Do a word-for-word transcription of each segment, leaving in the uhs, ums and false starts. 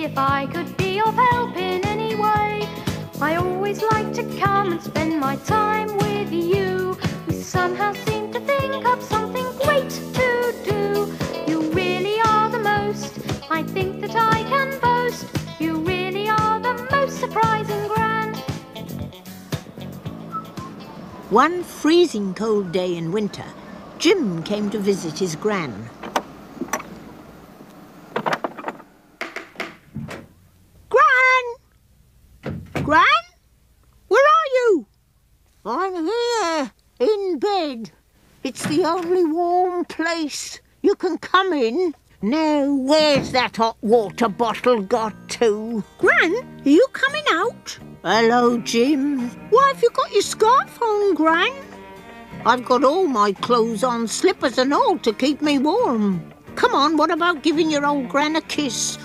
if I could be of help in any way. I always like to come and spend my time with you. We somehow seem to think of something great to do. You really are the most, I think that I can boast. You really are the most surprising Gran. One freezing cold day in winter, Jim came to visit his Gran. Gran! Gran? Where are you? I'm here, in bed. It's the only warm place. You can come in. Now, where's that hot water bottle got to? Gran, are you coming out? Hello, Jim. Why have you got your scarf on, Gran? I've got all my clothes on, slippers and all, to keep me warm. Come on, what about giving your old Gran a kiss?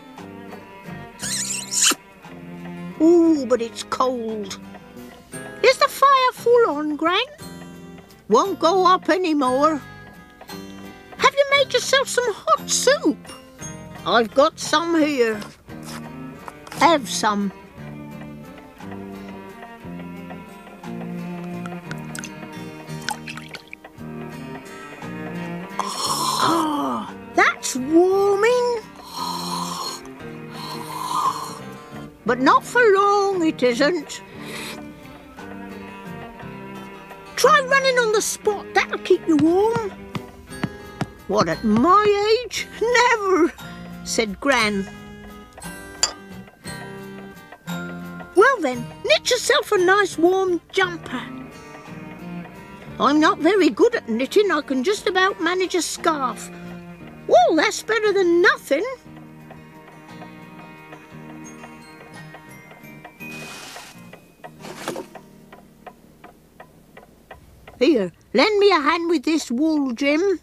Ooh, but it's cold. Is the fire full on, Gran? Won't go up anymore. Have you made yourself some hot soup? I've got some here. Have some. Oh, that's warming. But not for long, it isn't. Try running on the spot, that'll keep you warm. What, at my age? Never, said Gran. Well then, knit yourself a nice warm jumper. I'm not very good at knitting, I can just about manage a scarf. Well, that's better than nothing. Here, lend me a hand with this wool, Jim.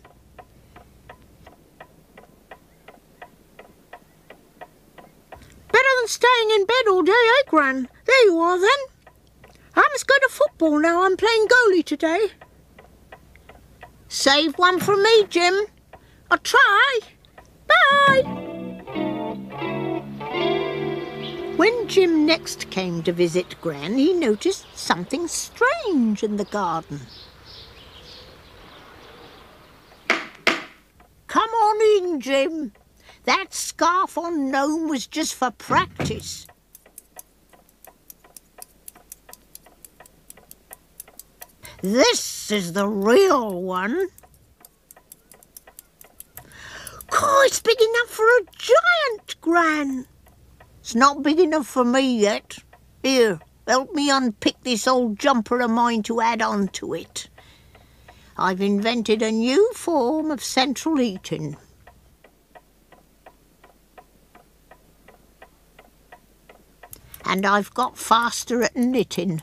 Better than staying in bed all day, eh, Gran? There you are, then. I must go to football now. I'm playing goalie today. Save one for me, Jim. I'll try. Bye. When Jim next came to visit Gran, he noticed something strange in the garden. Come on in, Jim. That scarf on Gnome was just for practice. This is the real one. Oh, it's big enough for a giant, Gran. It's not big enough for me yet. Here, help me unpick this old jumper of mine to add on to it. I've invented a new form of central heating. And I've got faster at knitting.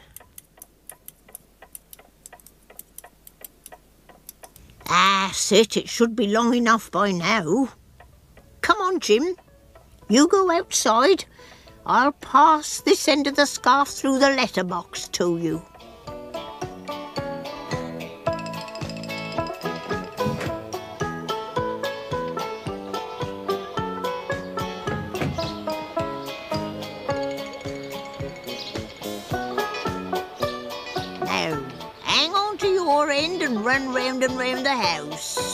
That's it, it should be long enough by now. Come on, Jim. You go outside. I'll pass this end of the scarf through the letterbox to you. Now, hang on to your end and run round and round the house.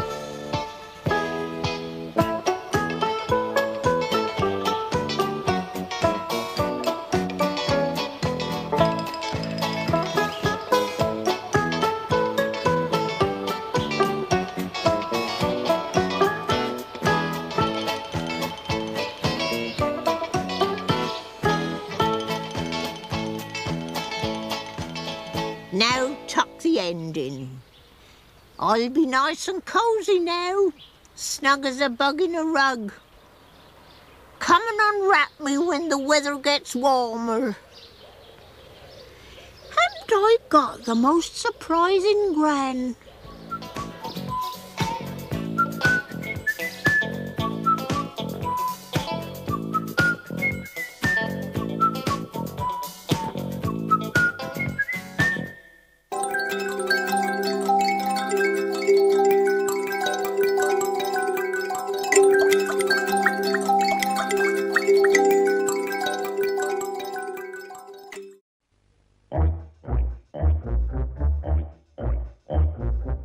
Now tuck the end in. I'll be nice and cosy now, snug as a bug in a rug. Come and unwrap me when the weather gets warmer. Haven't I got the most surprising Gran?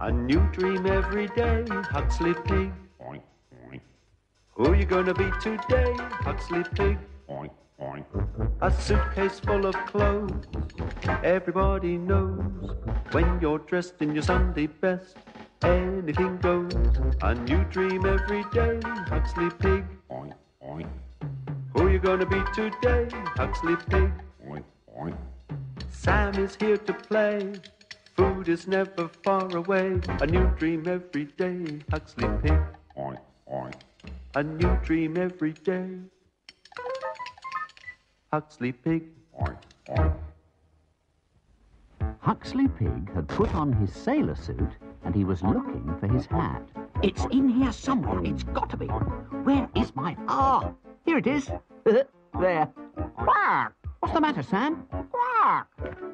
A new dream every day, Huxley Pig. Oink, oink. Who you gonna be today, Huxley Pig? Oink, oink. A suitcase full of clothes, everybody knows. When you're dressed in your Sunday best, anything goes. A new dream every day, Huxley Pig. Oink, oink. Who you gonna be today, Huxley Pig? Oink, oink. Sam is here to play. Food is never far away. A new dream every day, Huxley Pig. Oink, oink. A new dream every day. Huxley Pig. Oink, oink. Huxley Pig had put on his sailor suit and he was looking for his hat. It's in here somewhere. It's got to be. Where is my... Ah, here it is. There. Quack. What's the matter, Sam? Quack.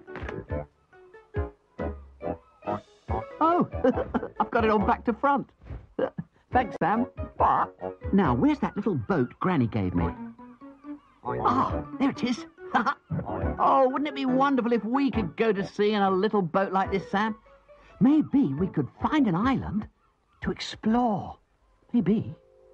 Oh, I've got it all back to front. Thanks, Sam. Quack. Now, where's that little boat Granny gave me? Ah, there it is. Oh, wouldn't it be wonderful if we could go to sea in a little boat like this, Sam? Maybe we could find an island to explore. Maybe.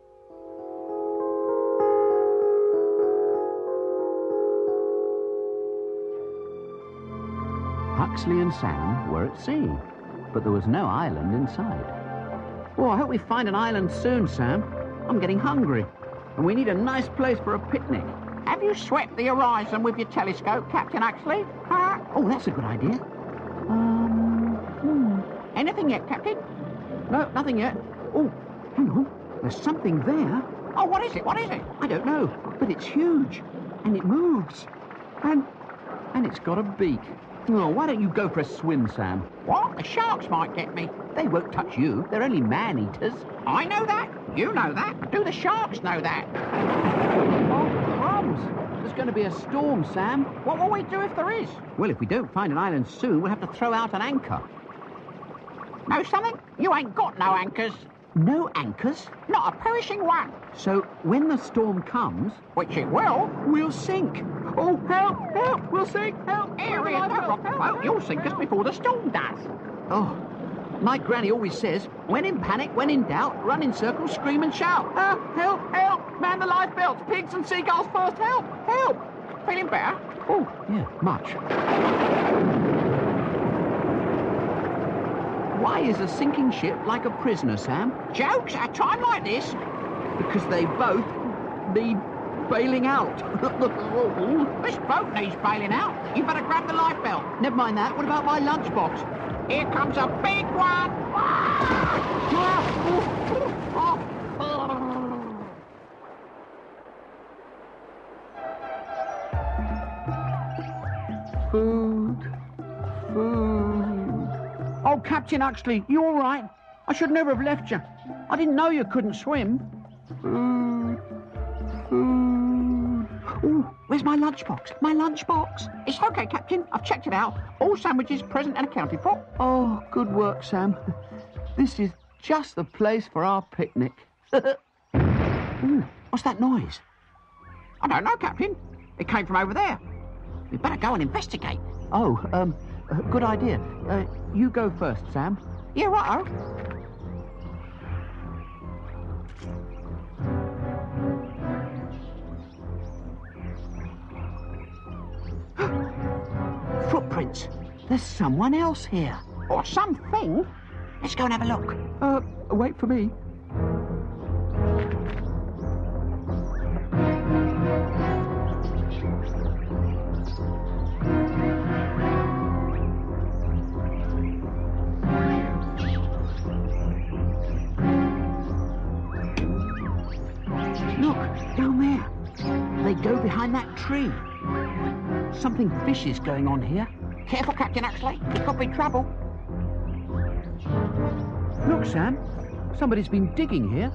Huxley and Sam were at sea, but there was no island in sight. Oh, I hope we find an island soon, Sam. I'm getting hungry, and we need a nice place for a picnic. Have you swept the horizon with your telescope, Captain Huxley? Huh? Oh, that's a good idea. Um, hmm. Anything yet, Captain? No, nothing yet. Oh, hang on. There's something there. Oh, what is it? What is it? I don't know, but it's huge, and it moves, and and it's got a beak. Oh, why don't you go for a swim, Sam? What? The sharks might get me. They won't touch you. They're only man-eaters. I know that. You know that. Do the sharks know that? Oh, crumbs. There's going to be a storm, Sam. What will we do if there is? Well, if we don't find an island soon, we'll have to throw out an anchor. Know something? You ain't got no anchors. No anchors? Not a perishing one. So when the storm comes... Which it will. We'll sink. Oh, help, help, we'll sink, help. Area, don't rock the boat. You'll sink us before the storm does. Oh, my granny always says, when in panic, when in doubt, run in circles, scream and shout. Help, help, help. Man the lifebelts, pigs and seagulls first, help, help. Feeling better? Oh, yeah, much. Why is a sinking ship like a prisoner, Sam? Jokes at a time like this? Because they both need bailing out. This boat needs bailing out. You better grab the lifebelt. Never mind that. What about my lunchbox? Here comes a big one. Food. Food. Oh, Captain Huxley, you all right? I should never have left you. I didn't know you couldn't swim. Food. Food. Oh, where's my lunchbox? My lunchbox. It's okay, Captain. I've checked it out. All sandwiches present and accounted for. Oh, good work, Sam. This is just the place for our picnic. Ooh, what's that noise? I don't know, Captain. It came from over there. We better go and investigate. Oh, um, uh, good idea. Uh, you go first, Sam. Yeah, right-o. Footprints. There's someone else here. Or something. Let's go and have a look. Uh, wait for me. Look, down there. They go behind that tree. Something fishy is going on here. Careful, Captain Huxley. It could be trouble. Look, Sam. Somebody's been digging here.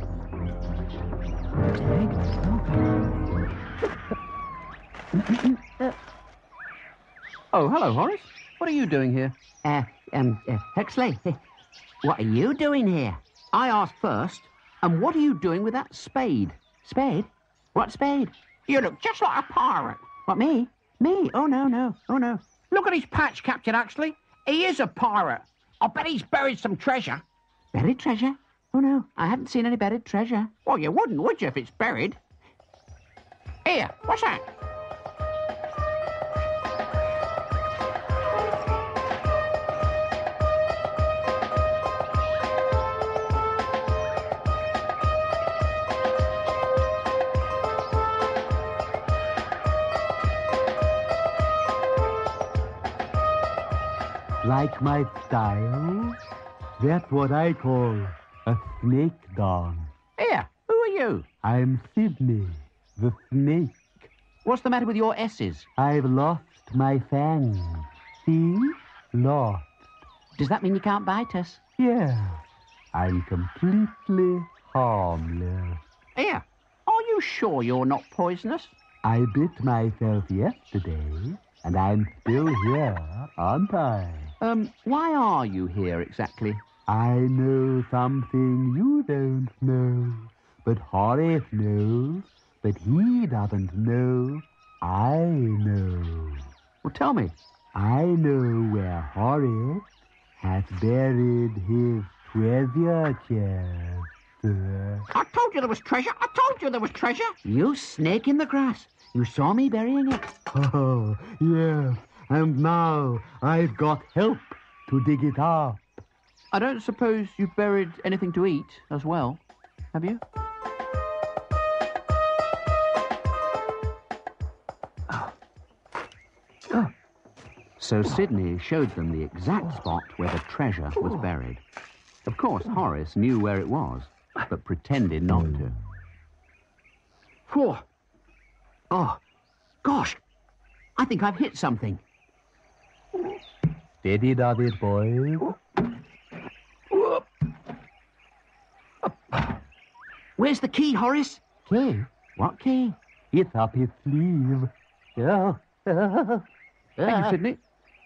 Dig. Oh. Oh, hello, Horace. What are you doing here? Uh, um, uh, Huxley. What are you doing here? I asked first. And what are you doing with that spade? Spade? What spade? You look just like a pirate. What, me? Me? Oh, no, no. Oh, no. Look at his patch, Captain Huxley. He is a pirate. I'll bet he's buried some treasure. Buried treasure? Oh, no, I haven't seen any buried treasure. Well, you wouldn't, would you, if it's buried? Here, what's that? Like my style? That's what I call a snake dog. Here, who are you? I'm Sydney, the snake. What's the matter with your S's? I've lost my fangs. See? Lost. Does that mean you can't bite us? Yeah. I'm completely harmless. Here, are you sure you're not poisonous? I bit myself yesterday, and I'm still here, aren't I? Um, why are you here exactly? I know something you don't know, but Horace knows, but he doesn't know. I know. Well, tell me. I know where Horace has buried his treasure chest. I told you there was treasure. I told you there was treasure. You snake in the grass. You saw me burying it. Oh, yes. And now I've got help to dig it up. I don't suppose you've buried anything to eat as well, have you? Oh. Oh. So Sydney showed them the exact spot where the treasure was buried. Of course, Horace knew where it was, but pretended not to. Whew. Oh, gosh, I think I've hit something. Steady does it, boys. Where's the key, Horace? Key? What key? It's up his sleeve. Oh. Thank you, Sydney.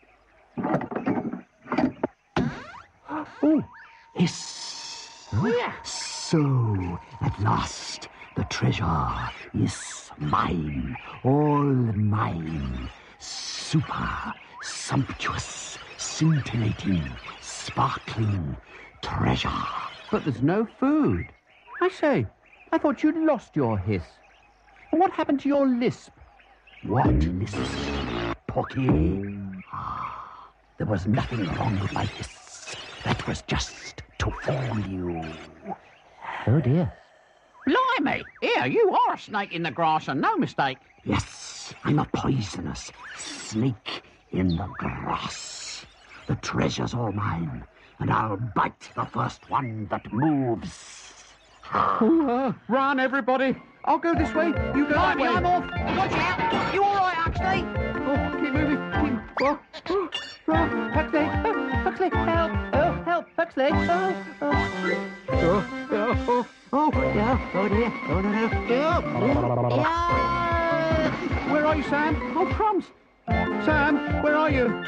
Oh. Hiss. Huh? So, at last, the treasure is mine, all mine. Super, sumptuous, scintillating, sparkling treasure. But there's no food. I say, I thought you'd lost your hiss. And what happened to your lisp? What lisp, Porky? Ah, there was nothing wrong with my hiss. That was just to fool you. Oh, dear. Blimey! Here, you are a snake in the grass and no mistake. Yes, I'm a poisonous snake in the grass. The treasure's all mine, and I'll bite the first one that moves. Oh, uh, run, everybody. I'll go this way. You go that way. I'm off. Watch out. You all right, Huxley? Oh, keep moving. Keep... Oh, oh, oh, Huxley. Oh, Huxley, help. Oh, help, Huxley. Oh, oh. Oh, oh, oh, oh, yeah. Oh, dear. Oh, no, no. Oh, yeah. Where are you, Sam? Oh, crumbs. Sam, where are you?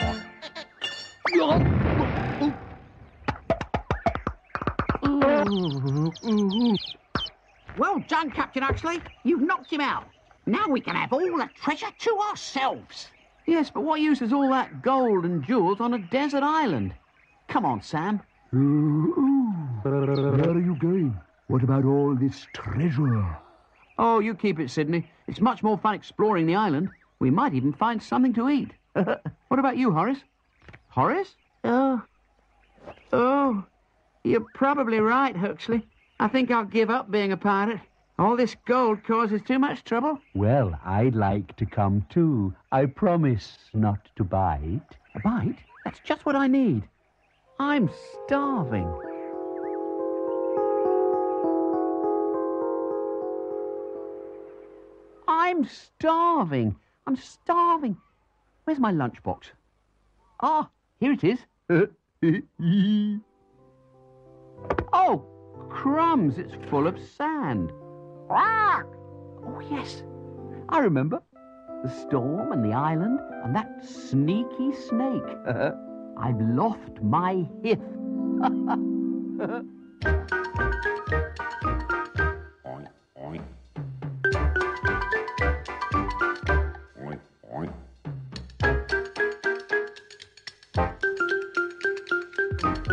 Well done, Captain Huxley. You've knocked him out. Now we can have all the treasure to ourselves. Yes, but what use is all that gold and jewels on a desert island? Come on, Sam. Where are you going? What about all this treasure? Oh, you keep it, Sydney. It's much more fun exploring the island. We might even find something to eat. What about you, Horace? Horace? Oh. Oh. You're probably right, Huxley. I think I'll give up being a pirate. All this gold causes too much trouble. Well, I'd like to come too. I promise not to bite. A bite? That's just what I need. I'm starving. I'm starving. I'm starving. Where's my lunchbox? Ah, here it is. Oh, crumbs, it's full of sand. Oh, yes, I remember. The storm and the island and that sneaky snake. I've lost my hith. Oink, oink. Oink, oink.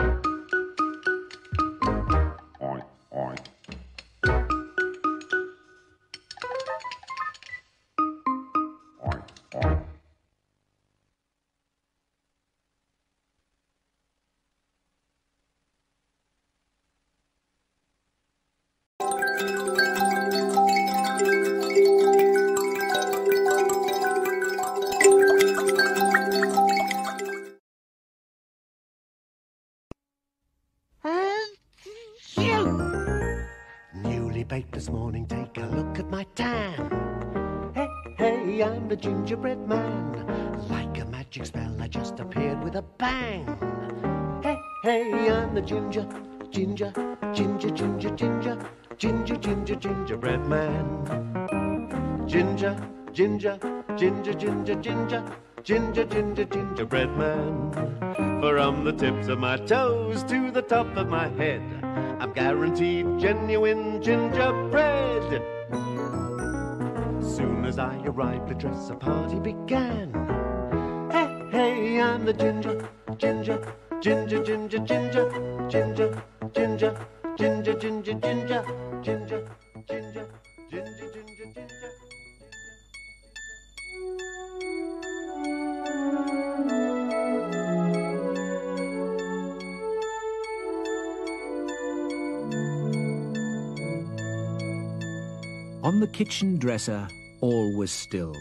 you. Newly baked this morning, take a look at my tan. Hey, hey, I'm the gingerbread man. Like a magic spell, I just appeared with a bang. Hey, hey, I'm the ginger, ginger, ginger, ginger, ginger, ginger, ginger, gingerbread man. Ginger, ginger, ginger, ginger, ginger, ginger, ginger, gingerbread man. From the tips of my toes to the top of my head, I'm guaranteed genuine gingerbread. Soon as I arrived, the dress a party began. Hey, hey, I'm the ginger, ginger, ginger, ginger, ginger, ginger, ginger, ginger, ginger, ginger, ginger, ginger, ginger, ginger, ginger. On the kitchen dresser, all was still.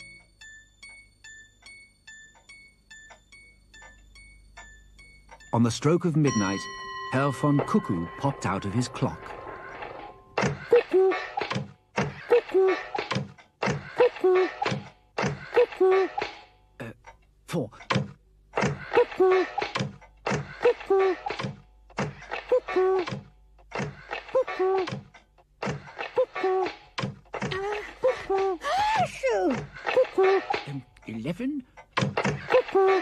On the stroke of midnight, Herr von Cuckoo popped out of his clock. Cuckoo, cuckoo, cuckoo, cuckoo. Uh, four. Cuckoo, cuckoo, cuckoo, cuckoo, cuckoo. Cuckoo, cuckoo, Um, eleven? cuckoo.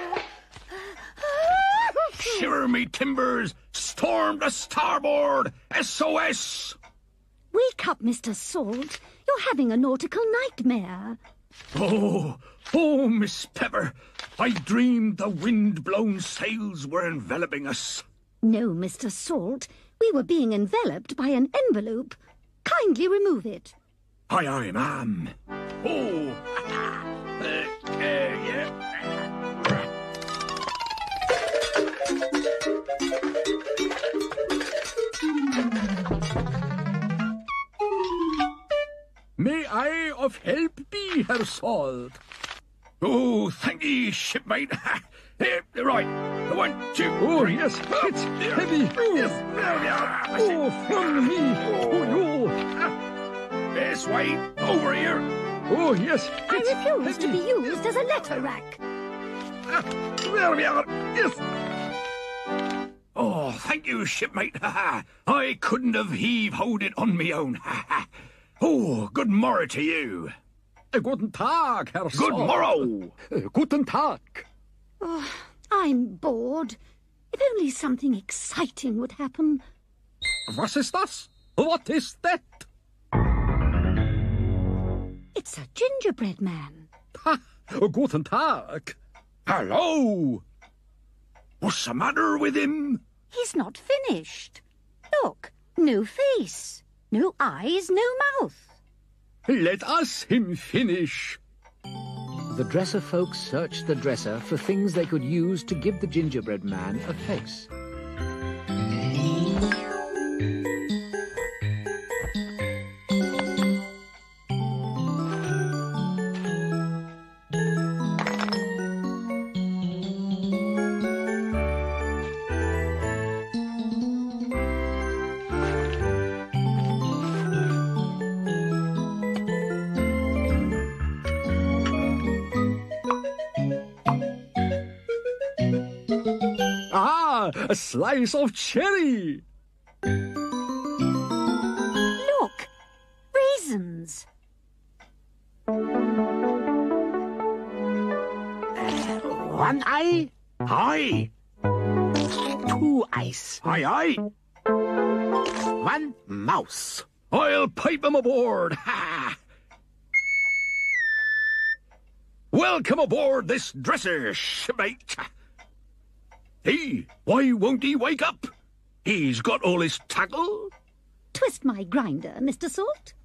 Shiver me timbers! Storm to starboard! S O S! Wake up, Mister Salt. You're having a nautical nightmare. Oh, oh, Miss Pepper, I dreamed the wind-blown sails were enveloping us. No, Mister Salt. We were being enveloped by an envelope. Kindly remove it. Aye, aye, ma'am. Oh, uh, uh, yeah. May I of help be, Herr Salt? Oh, thank ye, shipmate. Eh, right, one, two, Oh, three. yes, it's heavy. Yes, there we are. Oh, from me to you. This way, over here. Oh, yes, I it's refuse to heavy. be used as a letter rack. Ah, there we are. Yes. Oh, thank you, shipmate. I couldn't have heave-hoed it on me own. Oh, good morrow to you. Uh, Guten Tag, Herr Good Salt. morrow. Uh, Guten Tag. Oh, I'm bored. If only something exciting would happen. Was ist das? What is that? It's a gingerbread man. Ha, guten Tag. Hello. What's the matter with him? He's not finished. Look, no face, no eyes, no mouth. Let us him finish. The dresser folks searched the dresser for things they could use to give the gingerbread man a face. Ah, a slice of cherry. Look, raisins. One eye, Aye. two eyes, Aye, aye. one mouse. I'll pipe him aboard. Ha! Welcome aboard this dresser, shipmate. Hey, why won't he wake up? He's got all his tackle. Twist my grinder, Mister Salt.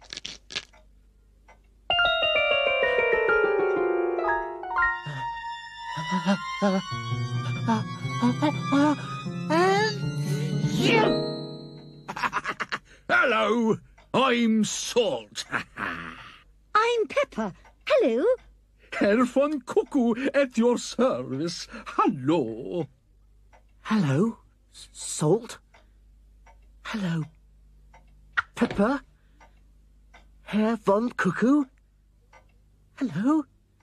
Hello, I'm Salt. I'm Pepper. Hello. Herr von Cuckoo at your service. Hello. Hello, S- Salt. Hello. Peppe? Herr von Cuckoo? Hello?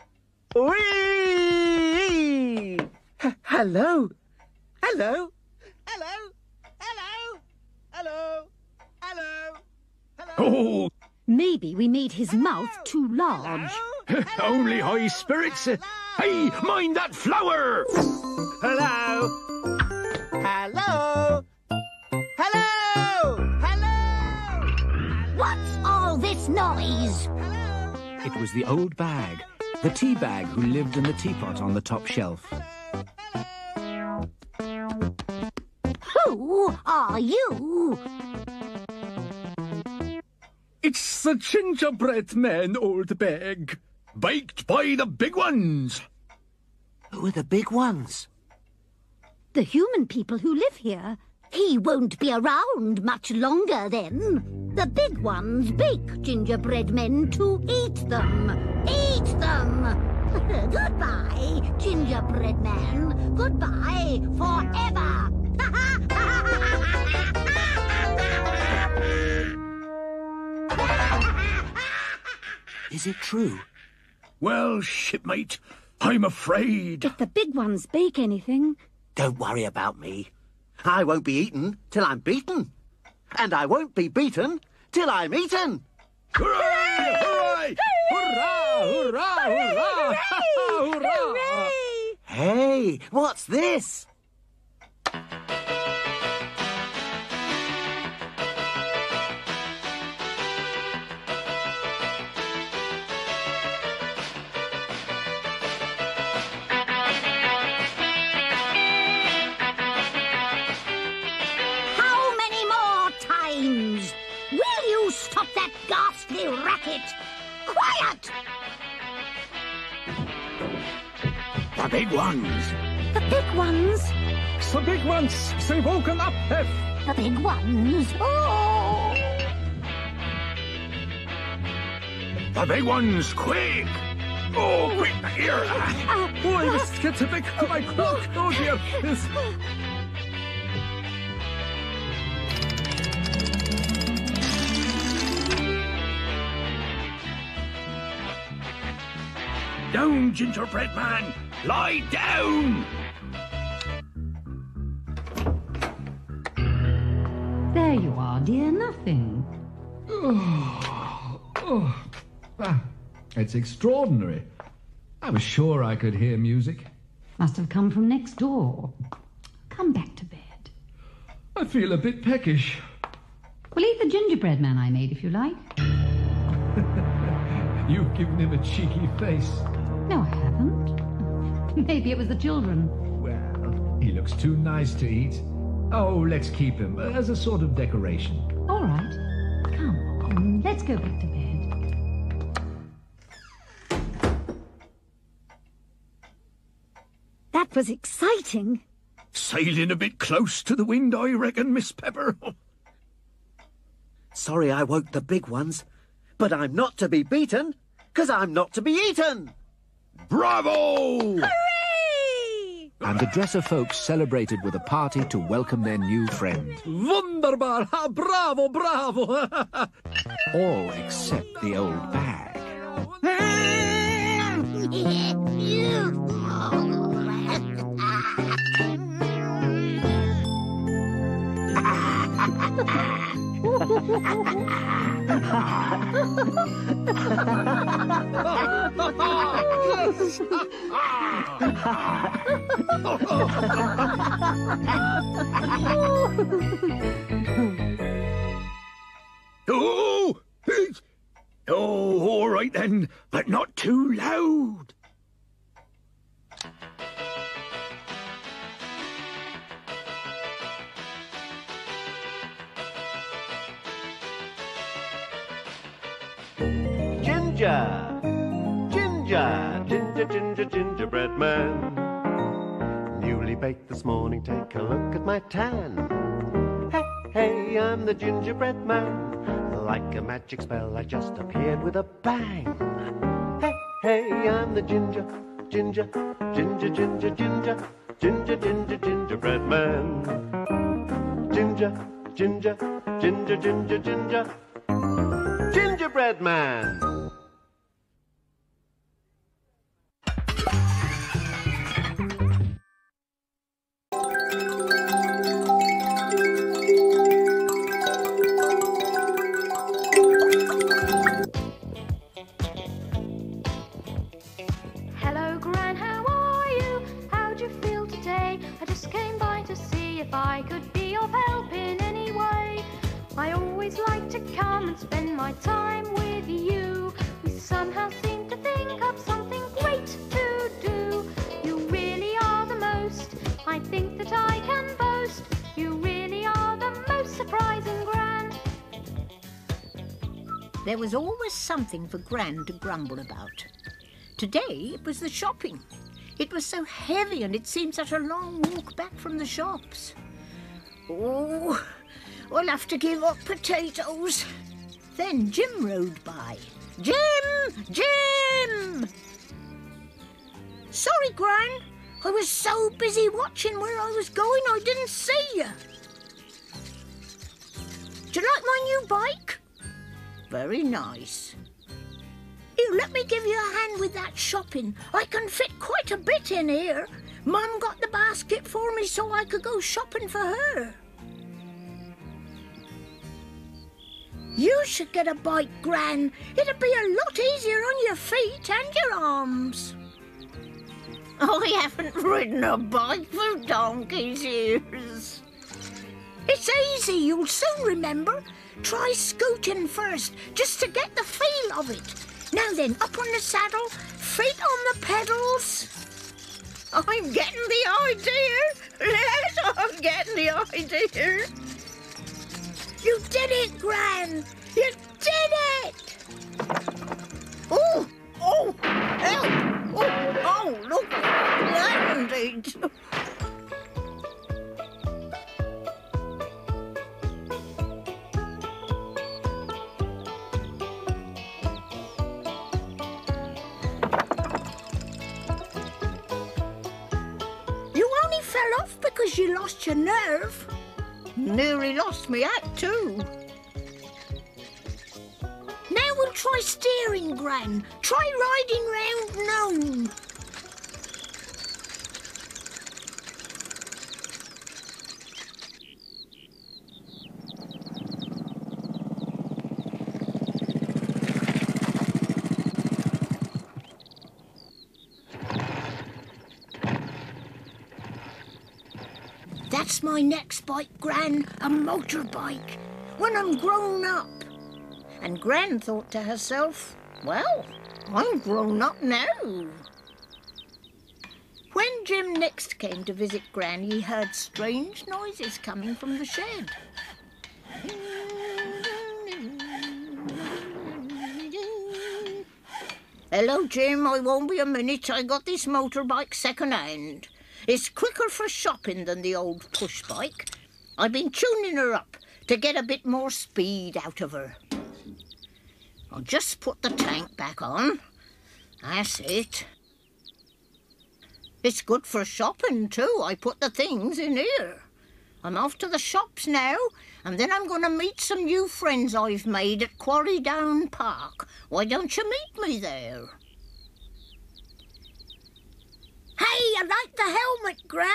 Whee! H- hello? Hello? Hello? Hello? Hello? Hello? Hello? Oh! Maybe we made his mouth too large. Only high spirits. Hey, mind that flower! Hello? Hello? Hello? Hello? What's all this noise? It was the old bag, the tea bag who lived in the teapot on the top shelf. Who are you? It's the gingerbread man, old bag. Baked by the big ones. Who are the big ones? The human people who live here. He won't be around much longer then. The big ones bake gingerbread men to eat them. Eat them! Goodbye, gingerbread man. Goodbye forever. Is it true? Well, shipmate, I'm afraid. If the big ones bake anything... Don't worry about me. I won't be eaten till I'm beaten. And I won't be beaten till I'm eaten. Hooray! Hooray! Hurrah! Hurrah! Hurrah! Hurrah! Hey, what's this? Stop that ghastly racket! Quiet! The big ones! The big ones! The big ones! They've woken up, Peppe! The big ones! Oh! The big ones, quick! Oh, quick, here! Uh, oh, I must get to back to my cloak! Oh, dear! Yes. Down, gingerbread man! Lie down! There you are, dear. Nothing. Oh, oh. Ah, it's extraordinary. I was sure I could hear music. Must have come from next door. Come back to bed. I feel a bit peckish. We'll eat the gingerbread man I made if you like. You've given him a cheeky face. No, I haven't. Maybe it was the children. Well, he looks too nice to eat. Oh, let's keep him as a sort of decoration. All right. Come on, let's go back to bed. That was exciting. Sailing a bit close to the wind, I reckon, Miss Pepper. Sorry I woke the big ones, but I'm not to be beaten, 'cause I'm not to be eaten. Bravo! Hooray! And the dresser folks celebrated with a party to welcome their new friend. Wunderbar! Bravo, bravo! All except the old bag. Oh! Oh, all right then, but not too loud. Ginger, ginger, ginger, ginger, gingerbread man. Newly baked this morning, take a look at my tan. Hey, hey, I'm the gingerbread man. Like a magic spell, I just appeared with a bang. Hey, hey, I'm the ginger, ginger, ginger, ginger, ginger, ginger, ginger, gingerbread man. Ginger, Ginger, ginger, ginger, ginger. Gingerbread man. Hello, Gran, how are you? How do you feel today? I just came by to see if I could be of help in any way. I always like to come and spend my time with you. We somehow seem to think of something great to do. You really are the most, I think that I can boast. You really are the most surprising Gran. There was always something for Gran to grumble about. Today it was the shopping. It was so heavy and it seemed such a long walk back from the shops. Oh, I'll have to give up potatoes. Then Jim rode by. Jim! Jim! Sorry, Gran. I was so busy watching where I was going I didn't see you. Do you like my new bike? Very nice. Here, let me give you a hand with that shopping. I can fit quite a bit in here. Mum got the basket for me so I could go shopping for her. You should get a bike, Gran. It'd be a lot easier on your feet and your arms. I haven't ridden a bike for donkey's years. It's easy, you'll soon remember. Try scooting first, just to get the feel of it. Now then, up on the saddle, feet on the pedals. I'm getting the idea. Yes, I'm getting the idea. You did it, Gran. You did it. Oh, oh, help. Oh, oh, look, landed. Fell off because you lost your nerve. Nearly lost me hat too. Now we'll try steering, Gran. Try riding round Gnome. That's my next bike, Gran, a motorbike, when I'm grown up. And Gran thought to herself, well, I'm grown up now. When Jim next came to visit Gran, he heard strange noises coming from the shed. Hello, Jim, I won't be a minute. I got this motorbike second-hand. It's quicker for shopping than the old push bike. I've been tuning her up to get a bit more speed out of her. I'll just put the tank back on. That's it. It's good for shopping too. I put the things in here. I'm off to the shops now, and then I'm going to meet some new friends I've made at Quarry Down Park. Why don't you meet me there? Hey, I like the helmet, Gran.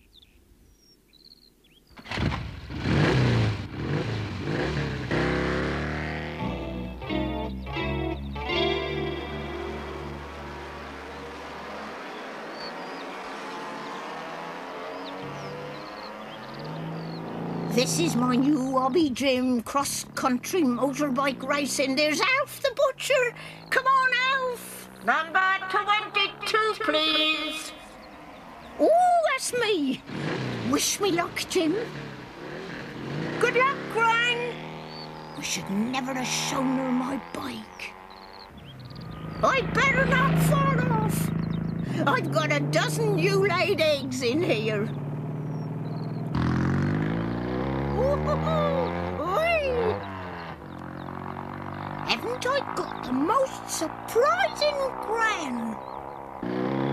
This is my new hobby, Jim. Cross-country motorbike racing. There's Alf the butcher. Come on, Alf. Number twenty-two, please. Oh, that's me. Wish me luck, Jim. Good luck, Gran. I should never have shown her my bike. I'd better not fall off. I've got a dozen new laid eggs in here. Haven't I got the most surprising Gran?